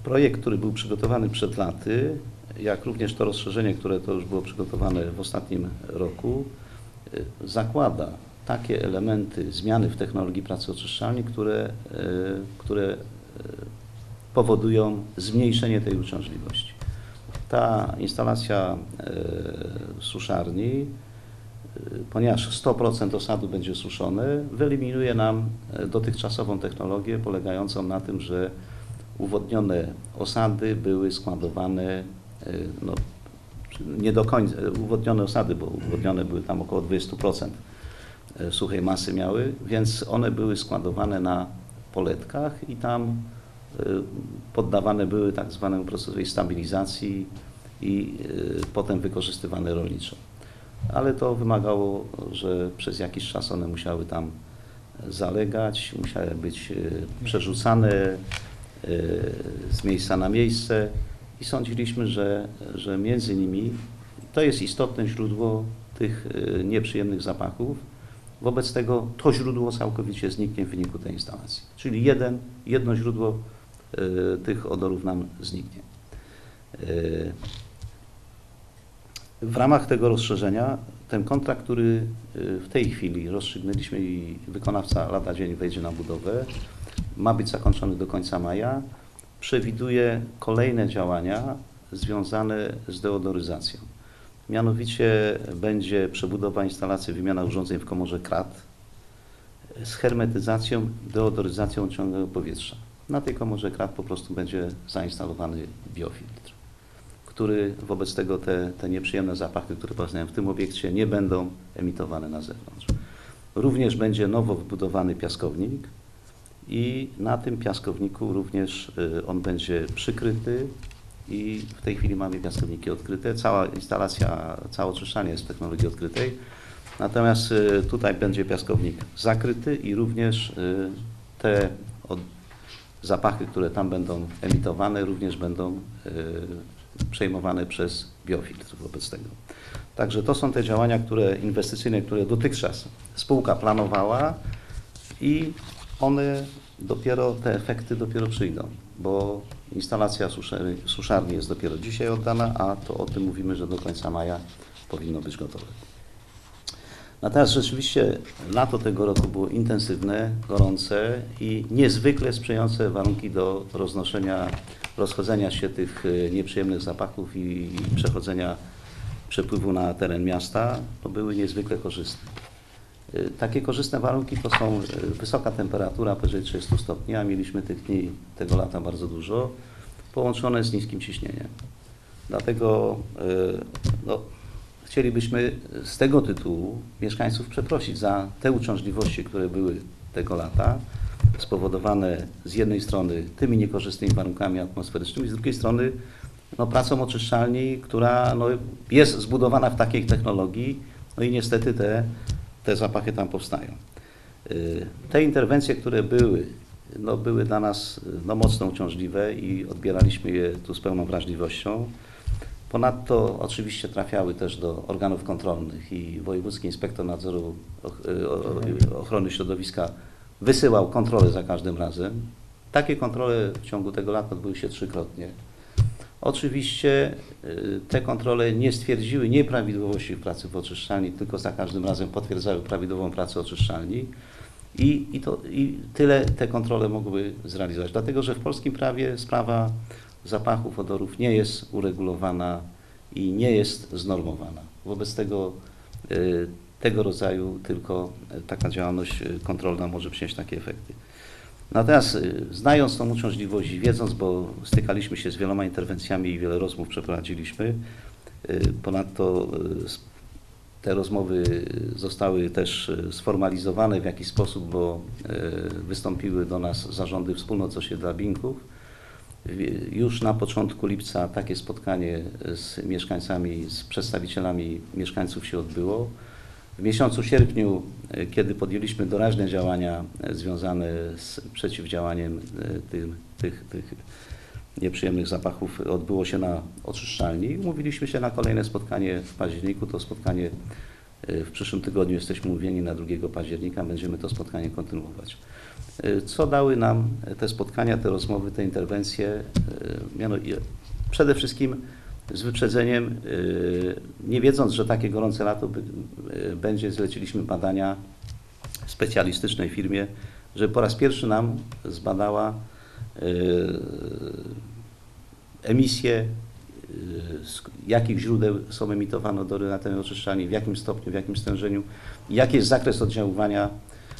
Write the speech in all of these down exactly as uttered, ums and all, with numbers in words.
Projekt, który był przygotowany przed laty, jak również to rozszerzenie, które to już było przygotowane w ostatnim roku, zakłada takie elementy zmiany w technologii pracy oczyszczalni, które, które powodują zmniejszenie tej uciążliwości. Ta instalacja suszarni, ponieważ sto procent osadu będzie suszone, wyeliminuje nam dotychczasową technologię polegającą na tym, że uwodnione osady były składowane, no, nie do końca, uwodnione osady, bo uwodnione były tam około dwadzieścia procent suchej masy miały, więc one były składowane na poletkach i tam poddawane były tak zwanemu procesowi stabilizacji i potem wykorzystywane rolniczo. Ale to wymagało, że przez jakiś czas one musiały tam zalegać, musiały być przerzucane z miejsca na miejsce i sądziliśmy, że, że między nimi to jest istotne źródło tych nieprzyjemnych zapachów. Wobec tego to źródło całkowicie zniknie w wyniku tej instalacji. Czyli jeden, jedno źródło y, tych odorów nam zniknie. Y, w ramach tego rozszerzenia ten kontrakt, który w tej chwili rozstrzygnęliśmy i wykonawca lada dzień wejdzie na budowę, ma być zakończony do końca maja, przewiduje kolejne działania związane z deodoryzacją. Mianowicie będzie przebudowa instalacji, wymiana urządzeń w komorze K R A T z hermetyzacją, deodoryzacją ciągłego powietrza. Na tej komorze K R A T po prostu będzie zainstalowany biofiltr, który wobec tego te, te nieprzyjemne zapachy, które powstają w tym obiekcie, nie będą emitowane na zewnątrz. Również będzie nowo wybudowany piaskownik i na tym piaskowniku również on będzie przykryty i w tej chwili mamy piaskowniki odkryte. Cała instalacja, całe oczyszczanie jest w technologii odkrytej. Natomiast tutaj będzie piaskownik zakryty i również te zapachy, które tam będą emitowane, również będą przejmowane przez biofiltr wobec tego. Także to są te działania, które inwestycyjne, które dotychczas spółka planowała i one dopiero, te efekty dopiero przyjdą, bo instalacja suszarni, suszarni jest dopiero dzisiaj oddana, a to o tym mówimy, że do końca maja powinno być gotowe. Natomiast rzeczywiście lato tego roku było intensywne, gorące i niezwykle sprzyjające warunki do roznoszenia, rozchodzenia się tych nieprzyjemnych zapachów i przechodzenia, przepływu na teren miasta, to były niezwykle korzystne. Takie korzystne warunki to są wysoka temperatura, powyżej trzydziestu stopni, a mieliśmy tych dni tego lata bardzo dużo, połączone z niskim ciśnieniem. Dlatego no, chcielibyśmy z tego tytułu mieszkańców przeprosić za te uciążliwości, które były tego lata, spowodowane z jednej strony tymi niekorzystnymi warunkami atmosferycznymi, z drugiej strony no, pracą oczyszczalni, która no, jest zbudowana w takiej technologii, no i niestety te, te zapachy tam powstają. Te interwencje, które były, no, były dla nas no, mocno uciążliwe i odbieraliśmy je tu z pełną wrażliwością. Ponadto oczywiście trafiały też do organów kontrolnych i Wojewódzki Inspektor Nadzoru Ochrony Środowiska wysyłał kontrole za każdym razem. Takie kontrole w ciągu tego lata odbyły się trzykrotnie. Oczywiście te kontrole nie stwierdziły nieprawidłowości w pracy w oczyszczalni, tylko za każdym razem potwierdzały prawidłową pracę oczyszczalni i, i, to, i tyle te kontrole mogły zrealizować. Dlatego, że w polskim prawie sprawa zapachów, odorów nie jest uregulowana i nie jest znormowana. Wobec tego tego rodzaju tylko taka działalność kontrolna może przynieść takie efekty. Natomiast znając tą uciążliwość i wiedząc, bo stykaliśmy się z wieloma interwencjami i wiele rozmów przeprowadziliśmy, ponadto te rozmowy zostały też sformalizowane w jakiś sposób, bo wystąpiły do nas zarządy wspólnot osiedla Binków. Już na początku lipca takie spotkanie z mieszkańcami, z przedstawicielami mieszkańców się odbyło. W miesiącu sierpniu, kiedy podjęliśmy doraźne działania związane z przeciwdziałaniem tych, tych, tych nieprzyjemnych zapachów, odbyło się na oczyszczalni. Umówiliśmy się na kolejne spotkanie w październiku. To spotkanie W przyszłym tygodniu jesteśmy umówieni na drugiego października, będziemy to spotkanie kontynuować. Co dały nam te spotkania, te rozmowy, te interwencje? Mianowicie przede wszystkim z wyprzedzeniem, nie wiedząc, że takie gorące lato będzie, zleciliśmy badania specjalistycznej firmie, żeby po raz pierwszy nam zbadała emisję, z jakich źródeł są emitowane odory na terenie oczyszczalni, w jakim stopniu, w jakim stężeniu, jaki jest zakres oddziaływania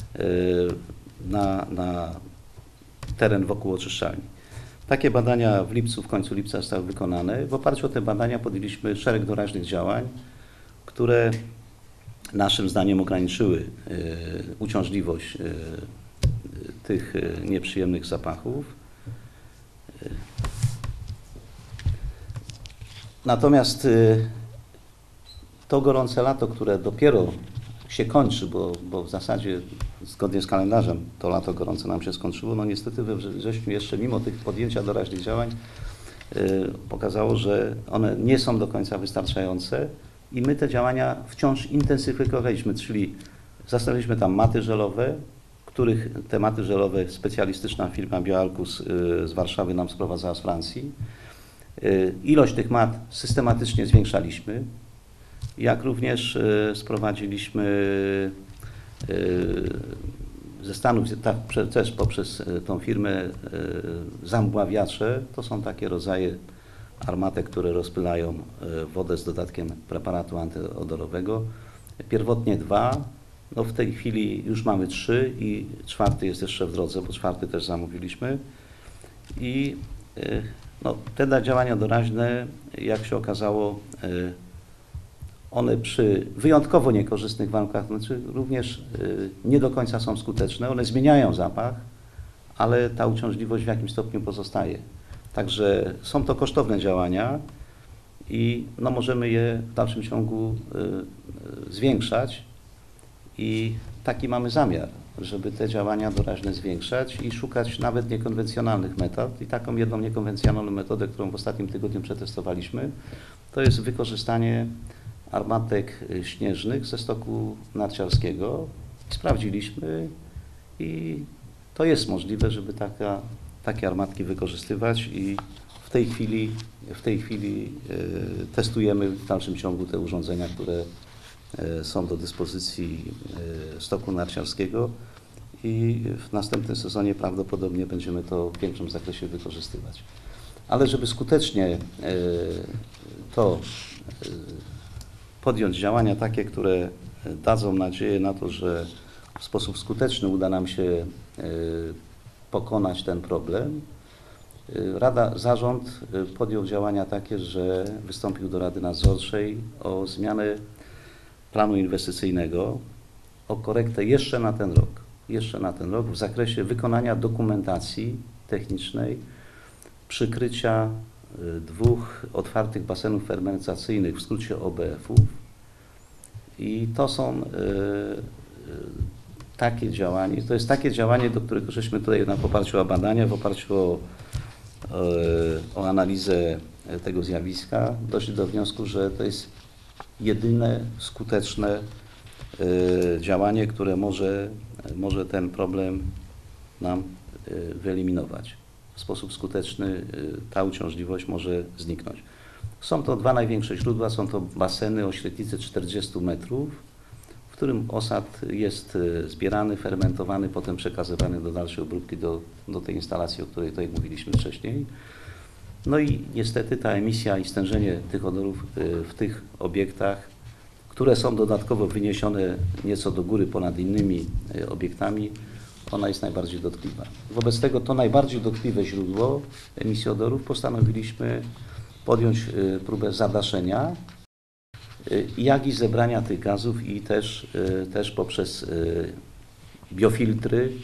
na, na teren wokół oczyszczalni. Takie badania w lipcu, w końcu lipca zostały wykonane. W oparciu o te badania podjęliśmy szereg doraźnych działań, które naszym zdaniem ograniczyły uciążliwość tych nieprzyjemnych zapachów. Natomiast to gorące lato, które dopiero się kończy, bo, bo w zasadzie zgodnie z kalendarzem to lato gorące nam się skończyło, no niestety we wrześniu jeszcze mimo tych podjęcia doraźnych działań pokazało, że one nie są do końca wystarczające i my te działania wciąż intensyfikowaliśmy, czyli zastawiliśmy tam maty żelowe, których te maty żelowe specjalistyczna firma Bioalkus z Warszawy nam sprowadzała z Francji. Ilość tych mat systematycznie zwiększaliśmy, jak również sprowadziliśmy ze Stanów, tak, też poprzez tą firmę zamgławiacze. To są takie rodzaje armatek, które rozpylają wodę z dodatkiem preparatu antyodorowego. Pierwotnie dwa, no w tej chwili już mamy trzy i czwarty jest jeszcze w drodze, bo czwarty też zamówiliśmy. I no, te działania doraźne, jak się okazało, one przy wyjątkowo niekorzystnych warunkach, znaczy również nie do końca są skuteczne. One zmieniają zapach, ale ta uciążliwość w jakimś stopniu pozostaje. Także są to kosztowne działania i no, możemy je w dalszym ciągu zwiększać i taki mamy zamiar, żeby te działania doraźne zwiększać i szukać nawet niekonwencjonalnych metod. I taką jedną niekonwencjonalną metodę, którą w ostatnim tygodniu przetestowaliśmy, to jest wykorzystanie armatek śnieżnych ze stoku narciarskiego. Sprawdziliśmy i to jest możliwe, żeby taka, takie armatki wykorzystywać i w tej chwili, w tej chwili y, testujemy w dalszym ciągu te urządzenia, które y, są do dyspozycji y, stoku narciarskiego i w następnym sezonie prawdopodobnie będziemy to w większym zakresie wykorzystywać. Ale żeby skutecznie y, to y, podjąć działania takie, które dadzą nadzieję na to, że w sposób skuteczny uda nam się pokonać ten problem, Rada, zarząd podjął działania takie, że wystąpił do Rady Nadzorczej o zmianę planu inwestycyjnego, o korektę jeszcze na ten rok, jeszcze na ten rok w zakresie wykonania dokumentacji technicznej, przykrycia dwóch otwartych basenów fermentacyjnych, w skrócie O B F-ów. I to są y, y, takie działanie, to jest takie działanie, do którego żeśmy tutaj na poparciu o badania, w oparciu o, y, o analizę tego zjawiska doszli do wniosku, że to jest jedyne skuteczne y, działanie, które może, może ten problem nam y, wyeliminować. W sposób skuteczny ta uciążliwość może zniknąć. Są to dwa największe źródła, są to baseny o średnicy czterdziestu metrów, w którym osad jest zbierany, fermentowany, potem przekazywany do dalszej obróbki, do, do tej instalacji, o której tutaj mówiliśmy wcześniej. No i niestety ta emisja i stężenie tych odorów w tych obiektach, które są dodatkowo wyniesione nieco do góry ponad innymi obiektami, ona jest najbardziej dotkliwa. Wobec tego to najbardziej dotkliwe źródło emisji odorów postanowiliśmy podjąć próbę zadaszenia, jak i zebrania tych gazów i też, też poprzez biofiltry,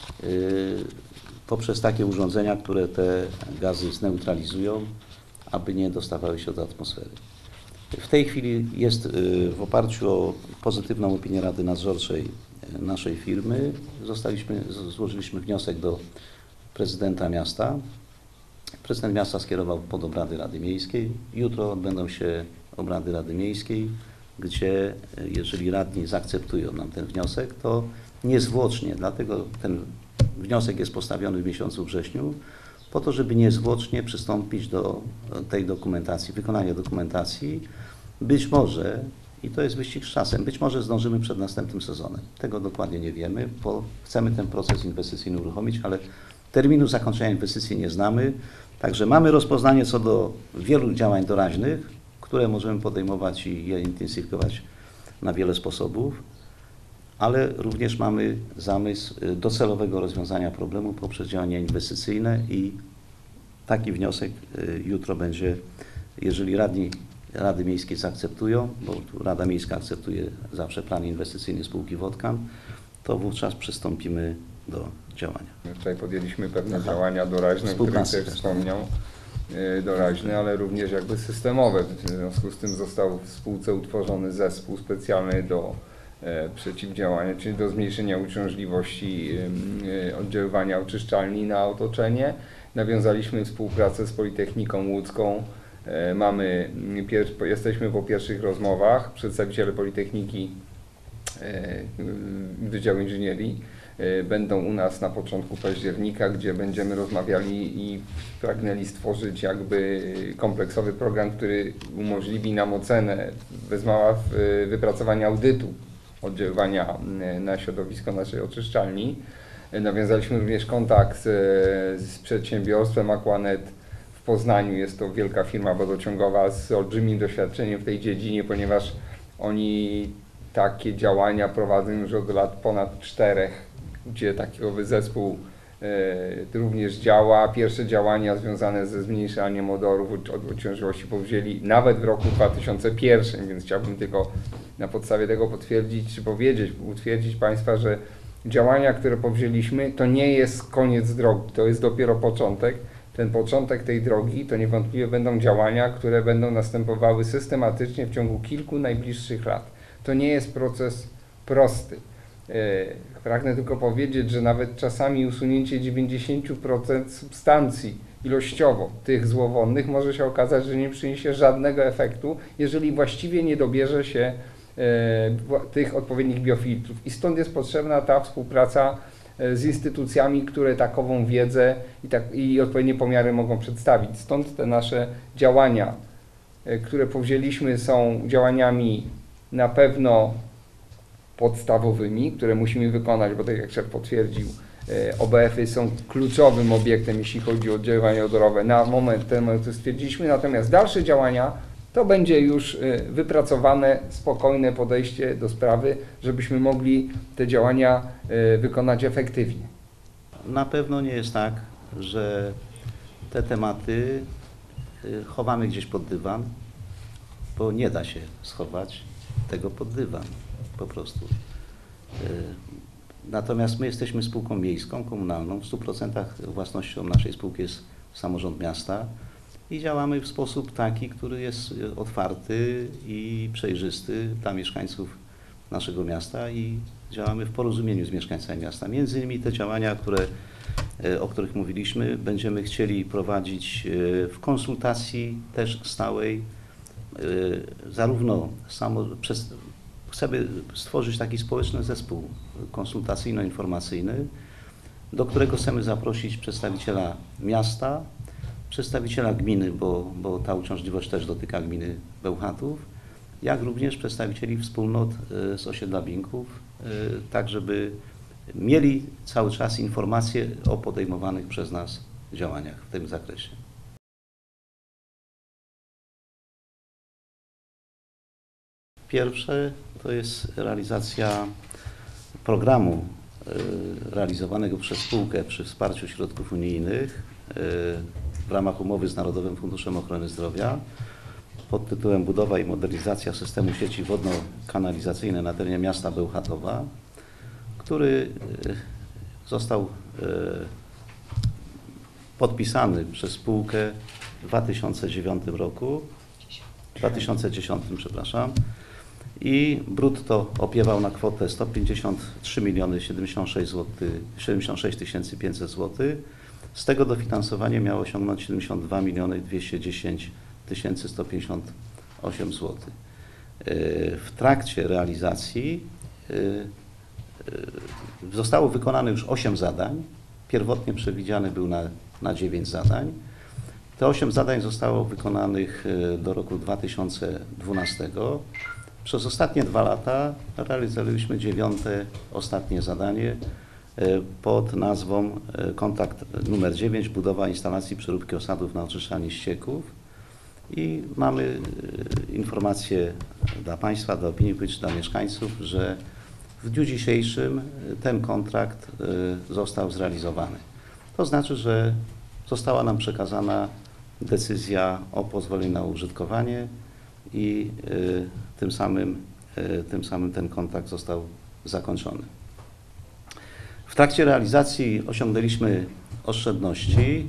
poprzez takie urządzenia, które te gazy zneutralizują, aby nie dostawały się do atmosfery. W tej chwili jest w oparciu o pozytywną opinię Rady Nadzorczej naszej firmy, zostaliśmy, złożyliśmy wniosek do prezydenta miasta. Prezydent miasta skierował pod obrady Rady Miejskiej. Jutro odbędą się obrady Rady Miejskiej. gdzie jeżeli radni zaakceptują nam ten wniosek, to niezwłocznie, dlatego ten wniosek jest postawiony w miesiącu wrześniu, po to, żeby niezwłocznie przystąpić do tej dokumentacji, wykonania dokumentacji. Być może, i to jest wyścig z czasem, być może zdążymy przed następnym sezonem. Tego dokładnie nie wiemy, bo chcemy ten proces inwestycyjny uruchomić, ale terminu zakończenia inwestycji nie znamy. Także mamy rozpoznanie co do wielu działań doraźnych, które możemy podejmować i je intensyfikować na wiele sposobów, ale również mamy zamysł docelowego rozwiązania problemu poprzez działania inwestycyjne i taki wniosek jutro będzie, jeżeli radni Rady Miejskie zaakceptują, bo Rada Miejska akceptuje zawsze plan inwestycyjny spółki Wodkan, to wówczas przystąpimy do działania. Tutaj podjęliśmy pewne Aha. działania doraźne, o których tutaj wspomniał, doraźne, ale również jakby systemowe. W związku z tym został w spółce utworzony zespół specjalny do e, przeciwdziałania, czyli do zmniejszenia uciążliwości e, oddziaływania oczyszczalni na otoczenie. Nawiązaliśmy współpracę z Politechniką Łódzką. E, mamy, pier, jesteśmy po pierwszych rozmowach. Przedstawiciele Politechniki, e, Wydziału Inżynierii będą u nas na początku października, gdzie będziemy rozmawiali i pragnęli stworzyć jakby kompleksowy program, który umożliwi nam ocenę bez mała wypracowania audytu oddziaływania na środowisko naszej oczyszczalni. Nawiązaliśmy również kontakt z przedsiębiorstwem Aquanet w Poznaniu. Jest to wielka firma wodociągowa z olbrzymim doświadczeniem w tej dziedzinie, ponieważ oni takie działania prowadzą już od lat ponad czterech, gdzie takowy zespół e, również działa. Pierwsze działania związane ze zmniejszaniem odorów, od uciążliwości powzięli nawet w roku dwa tysiące pierwszym, więc chciałbym tylko na podstawie tego potwierdzić, czy powiedzieć, utwierdzić Państwa, że działania, które powzięliśmy, to nie jest koniec drogi, to jest dopiero początek. Ten początek tej drogi to niewątpliwie będą działania, które będą następowały systematycznie w ciągu kilku najbliższych lat. To nie jest proces prosty. Pragnę tylko powiedzieć, że nawet czasami usunięcie dziewięćdziesiąt procent substancji ilościowo tych złowonnych może się okazać, że nie przyniesie żadnego efektu, jeżeli właściwie nie dobierze się e, tych odpowiednich biofiltrów. I stąd jest potrzebna ta współpraca z instytucjami, które takową wiedzę i, tak, i odpowiednie pomiary mogą przedstawić. Stąd te nasze działania, e, które powzięliśmy, są działaniami na pewno podstawowymi, które musimy wykonać, bo tak jak szef potwierdził, O B F-y są kluczowym obiektem, jeśli chodzi o oddziaływanie odorowe. Na moment ten moment to stwierdziliśmy, natomiast dalsze działania to będzie już wypracowane, spokojne podejście do sprawy, żebyśmy mogli te działania wykonać efektywnie. Na pewno nie jest tak, że te tematy chowamy gdzieś pod dywan, bo nie da się schować tego pod dywan. Po prostu. Natomiast my jesteśmy spółką miejską, komunalną. W stu procentach własnością naszej spółki jest samorząd miasta i działamy w sposób taki, który jest otwarty i przejrzysty dla mieszkańców naszego miasta i działamy w porozumieniu z mieszkańcami miasta. Między innymi te działania, które, o których mówiliśmy, będziemy chcieli prowadzić w konsultacji też stałej, zarówno samo, przez Chcemy stworzyć taki społeczny zespół konsultacyjno-informacyjny, do którego chcemy zaprosić przedstawiciela miasta, przedstawiciela gminy, bo, bo ta uciążliwość też dotyka gminy Bełchatów, jak również przedstawicieli wspólnot z osiedla Binków, tak żeby mieli cały czas informacje o podejmowanych przez nas działaniach w tym zakresie. Pierwsze to jest realizacja programu realizowanego przez spółkę przy wsparciu środków unijnych w ramach umowy z Narodowym Funduszem Ochrony Zdrowia pod tytułem Budowa i modernizacja systemu sieci wodno-kanalizacyjnej na terenie miasta Bełchatowa, który został podpisany przez spółkę w dwa tysiące dziewiątym roku, w dwa tysiące dziesiątym, przepraszam, i brutto opiewał na kwotę sto pięćdziesiąt trzy miliony siedemdziesiąt sześć tysięcy pięćset złotych. Z tego dofinansowanie miało osiągnąć siedemdziesiąt dwa miliony dwieście dziesięć tysięcy sto pięćdziesiąt osiem złotych. W trakcie realizacji zostało wykonane już osiem zadań. Pierwotnie przewidziany był na, na dziewięć zadań. Te osiem zadań zostało wykonanych do roku dwa tysiące dwunastego. Przez ostatnie dwa lata realizowaliśmy dziewiąte, ostatnie zadanie pod nazwą kontrakt numer dziewięć, budowa instalacji przeróbki osadów na oczyszczalni ścieków. I mamy informację dla Państwa, dla opinii publicznej, dla mieszkańców, że w dniu dzisiejszym ten kontrakt został zrealizowany. To znaczy, że została nam przekazana decyzja o pozwoleniu na użytkowanie i tym samym, tym samym ten kontrakt został zakończony. W trakcie realizacji osiągnęliśmy oszczędności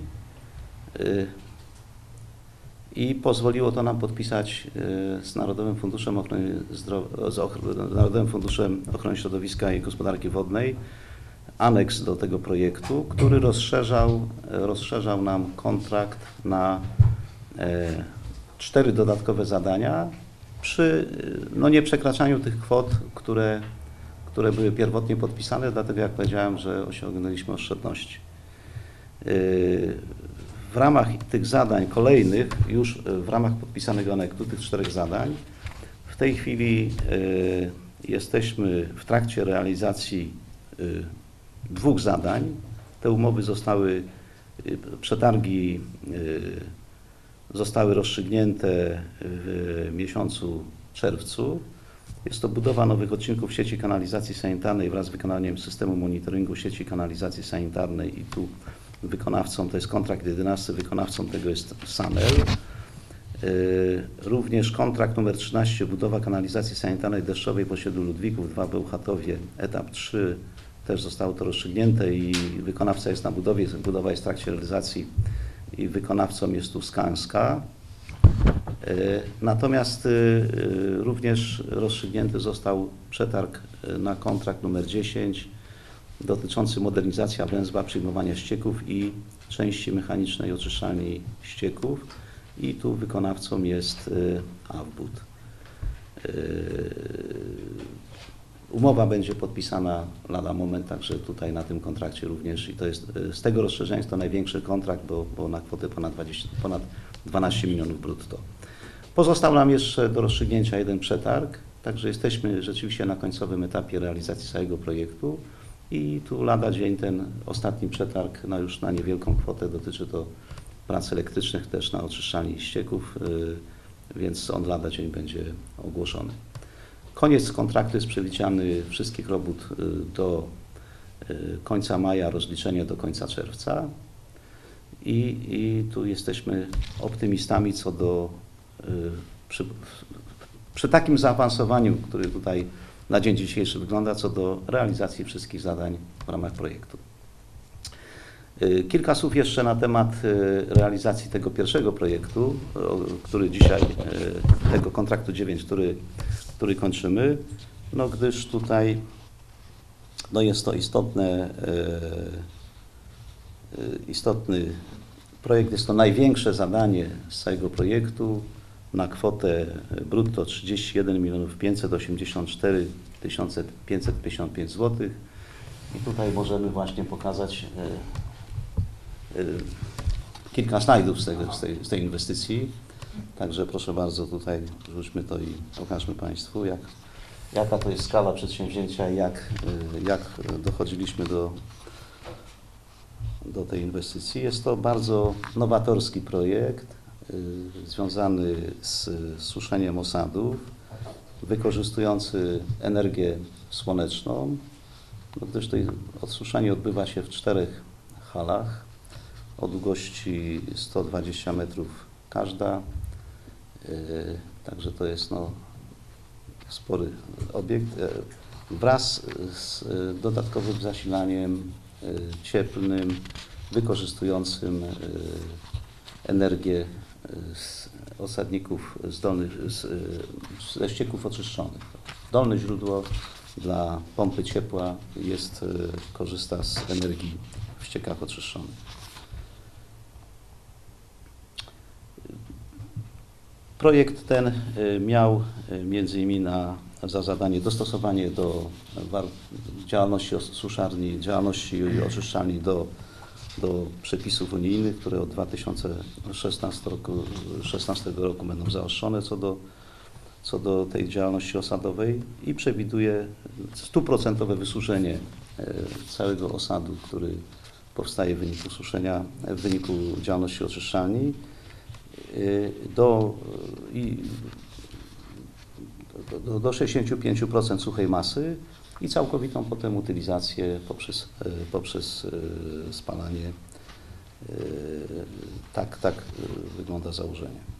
i pozwoliło to nam podpisać z Narodowym Funduszem Ochrony Zdrowia, z Narodowym Funduszem Ochrony Środowiska i Gospodarki Wodnej aneks do tego projektu, który rozszerzał, rozszerzał nam kontrakt na e, cztery dodatkowe zadania przy no, nieprzekraczaniu tych kwot, które, które były pierwotnie podpisane, dlatego jak powiedziałem, że osiągnęliśmy oszczędności. E, w ramach tych zadań kolejnych, już w ramach podpisanego aneksu, tych czterech zadań, w tej chwili e, jesteśmy w trakcie realizacji e, dwóch zadań. Te umowy zostały, przetargi zostały rozstrzygnięte w miesiącu czerwcu. Jest to budowa nowych odcinków sieci kanalizacji sanitarnej wraz z wykonaniem systemu monitoringu sieci kanalizacji sanitarnej i tu wykonawcą to jest kontrakt jedenasty, wykonawcą tego jest Sanel. Również kontrakt numer trzynaście, budowa kanalizacji sanitarnej deszczowej w osiedlu Ludwików, dwa Bełchatowie, etap trzy. Też zostało to rozstrzygnięte i wykonawca jest na budowie, budowa jest w trakcie realizacji i wykonawcą jest tu Skanska. Natomiast również rozstrzygnięty został przetarg na kontrakt numer dziesięć dotyczący modernizacji węzła przyjmowania ścieków i części mechanicznej oczyszczalni ścieków i tu wykonawcą jest Awbud. Umowa będzie podpisana lada moment, także tutaj na tym kontrakcie również i to jest z tego rozszerzenia jest to największy kontrakt, bo, bo na kwotę ponad, dwadzieścia, ponad dwanaście milionów brutto. Pozostał nam jeszcze do rozstrzygnięcia jeden przetarg, także jesteśmy rzeczywiście na końcowym etapie realizacji całego projektu i tu lada dzień ten ostatni przetarg na już na niewielką kwotę, dotyczy to prac elektrycznych też na oczyszczalni ścieków, więc on lada dzień będzie ogłoszony. Koniec kontraktu jest przewidziany wszystkich robót do końca maja, rozliczenie do końca czerwca i, i tu jesteśmy optymistami co do, przy, przy takim zaawansowaniu, który tutaj na dzień dzisiejszy wygląda, co do realizacji wszystkich zadań w ramach projektu. Kilka słów jeszcze na temat realizacji tego pierwszego projektu, który dzisiaj, tego kontraktu dziewięć, który który kończymy, no gdyż tutaj no jest to istotne, istotny projekt, jest to największe zadanie z całego projektu na kwotę brutto trzydzieści jeden milionów pięćset osiemdziesiąt cztery tysiące pięćset pięćdziesiąt pięć złotych i tutaj możemy właśnie pokazać kilka slajdów z, tego, z, tej, z tej inwestycji. Także proszę bardzo, tutaj rzućmy to i pokażmy Państwu, jak, jaka to jest skala przedsięwzięcia i jak, jak dochodziliśmy do, do tej inwestycji. Jest to bardzo nowatorski projekt y, związany z suszeniem osadów, wykorzystujący energię słoneczną, no, gdyż to odsuszenie odbywa się w czterech halach o długości sto dwadzieścia metrów każda. Także to jest no, spory obiekt wraz z dodatkowym zasilaniem cieplnym wykorzystującym energię z osadników z dolnych, z, ze ścieków oczyszczonych. Dolne źródło dla pompy ciepła jest, korzysta z energii w ściekach oczyszczonych. Projekt ten y, miał y, między innymi na, za zadanie dostosowanie do war, działalności os- suszarni, działalności oczyszczalni do, do przepisów unijnych, które od dwa tysiące szesnastego roku, szesnastego roku będą zaostrzone co do, co do tej działalności osadowej i przewiduje stuprocentowe wysuszenie y, całego osadu, który powstaje w wyniku suszenia, w wyniku działalności oczyszczalni do, i, do, do sześćdziesiąt pięć procent suchej masy i całkowitą potem utylizację poprzez, poprzez spalanie. Tak, tak wygląda założenie.